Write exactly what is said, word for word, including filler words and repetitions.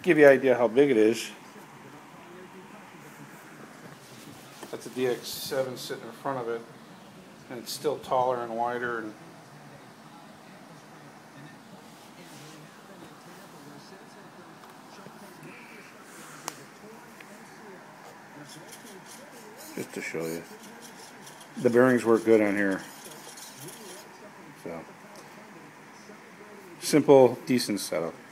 give you an idea how big it is. That's a D X seven sitting in front of it, and it's still taller and wider. And just to show you, the bearings work good on here. So simple, decent setup.